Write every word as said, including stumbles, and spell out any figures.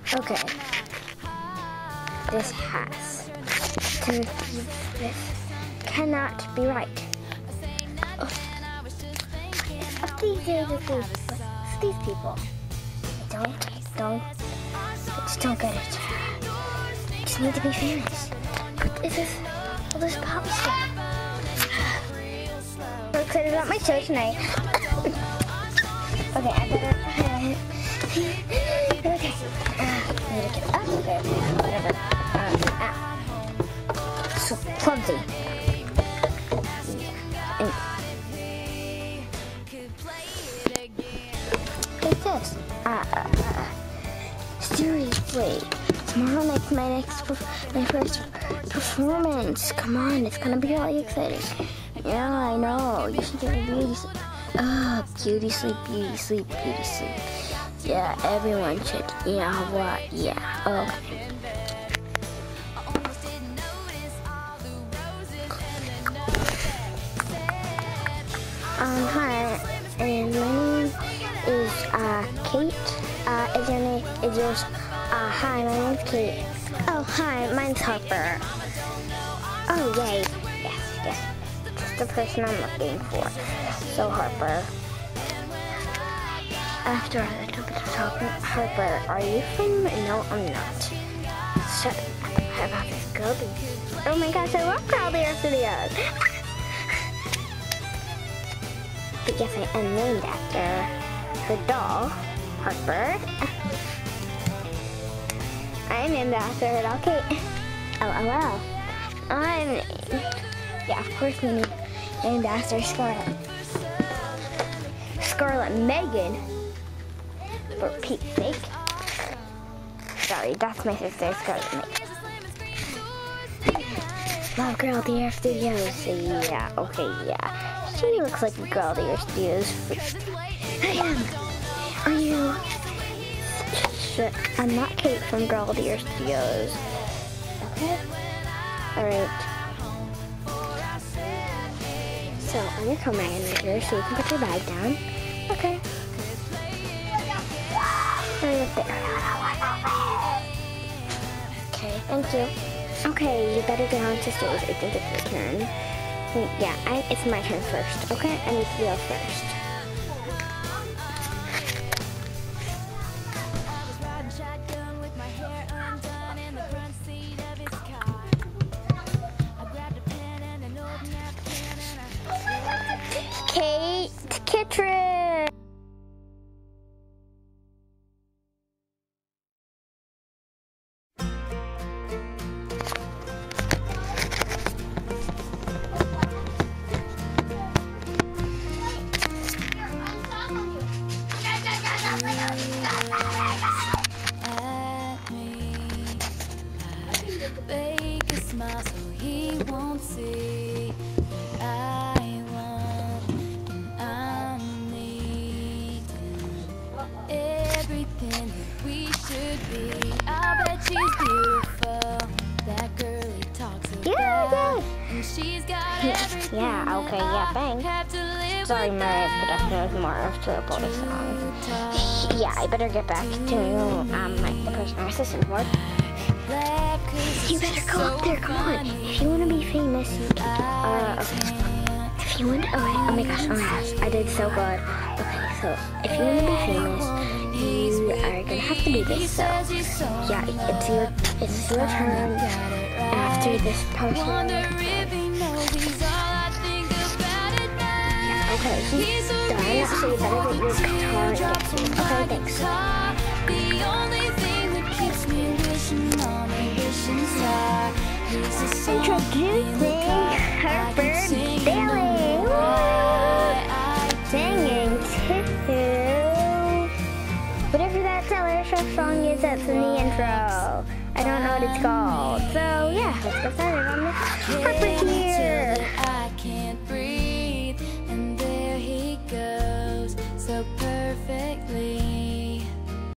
Okay. This has to be, this cannot be right. Oh. Of these days, of these, of these people. Don't, don't, just don't get it. Just need to be famous. What is this? All this pop stuff. I'm excited about my show tonight. Okay, I better. Okay. Uh, need to get up. Okay, whatever. Um, ah. So clumsy. And what's this? Uh, uh, uh, seriously. Tomorrow night's my next, my first performance. Come on, it's gonna be really exciting. Yeah, I know. You should get a beauty sleep. Oh, beauty sleep, beauty sleep, beauty sleep. Yeah, everyone should. Yeah, what? Yeah. Okay. Um, hi, and my name is uh Kate. Uh, is your name? Is yours? Uh, hi, my name's Kate. Oh, hi, mine's Harper. Oh, yay. Yes, yes. That's the person I'm looking for. So, Harper. After all, I don't talk to Harper. Are you from? No, I'm not. Shut up. How about this girl? Oh my gosh, I love Girl the Earth videos. But yes, I am named after her doll, Harper. I'm named after her doll, Kate. Oh, oh, wow. I'm, yeah, of course, I'm named after Scarlet. Scarlet Megan, for Pete's sake. Sorry, that's my sister, Scarlet Megan. Love Girl the Earth Studios. Yeah, okay, yeah. She looks like a Girl the Earth Studios. I am. Are you? I'm not Kate from Girl the Earth Studios. Okay. Alright. So, I'm gonna come right in here so you can put your bag down. Okay. Right up there. Okay, thank you. Okay, you better get on to stage. I think it's your turn. Yeah, I, it's my turn first. Okay, I need to go first. Kate Kittredge. Fake a smile so he won't see. I want and I'm needing everything that we should be. I bet she's beautiful. That girl he talks about. Yeah, and she's got everything. Yeah, okay, yeah, thanks. Sorry, my production was more of to a boy song. Yeah, I better get back to um like the person I'm assistant for. You better go up there, come on. If you want to be famous, you can do, uh, okay. If you want to, oh, oh my gosh, oh my gosh, I did so good. Okay, so, if you want to be famous, you are going to have to do this, so, yeah, it's your, it's your turn after this person. Yeah, okay, he's done, so you better get your guitar and get to it. Okay, thanks. The only thing that keeps me wishing on a wishing star. Introducing Harper Bailey. Singing to whatever that Taylor Swift song is that's in the intro. I don't know what it's called. So yeah, let's get started on this. Harper here. I can't breathe, and there he goes so perfectly.